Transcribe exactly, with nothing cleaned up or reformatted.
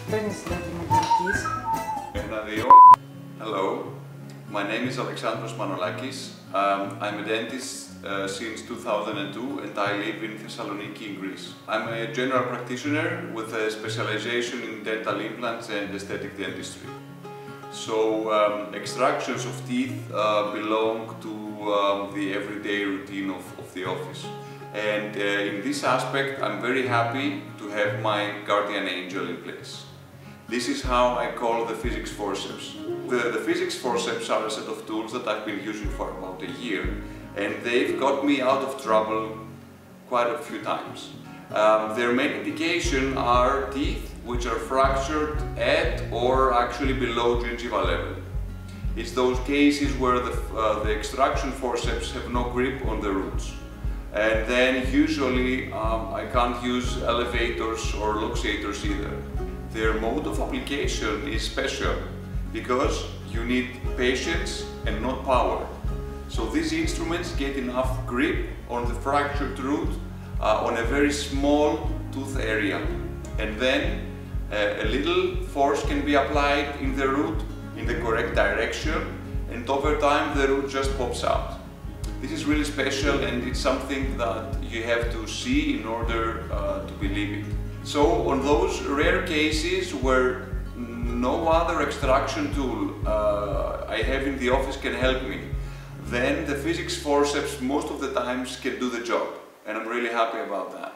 Παίρνεις συνταγή μετρικής. Ένα, δύο. Hello, my name is Alexandros Manolakis. Um, I'm a dentist uh, since two thousand two and I live in Thessaloniki in Greece. I'm a general practitioner with a specialization in dental implants and aesthetic dentistry. So um, extractions of teeth uh, belong to um, the everyday routine of, of the office. And uh, in this aspect, I'm very happy to have my guardian angel in place. This is how I call the physics forceps. The, the physics forceps are a set of tools that I've been using for about a year, and they've got me out of trouble quite a few times. Um, their main indication are teeth which are fractured at or actually below gingival level. It's those cases where the, uh, the extraction forceps have no grip on the roots. And then usually um, I can't use elevators or luxators either. Their mode of application is special because you need patience and not power. So these instruments get enough grip on the fractured root uh, on a very small tooth area. And then uh, a little force can be applied in the root in the correct direction, and over time the root just pops out. This is really special, and it's something that you have to see in order uh, to believe it. So on those rare cases where no other extraction tool uh, I have in the office can help me, then the physics forceps most of the times can do the job, and I'm really happy about that.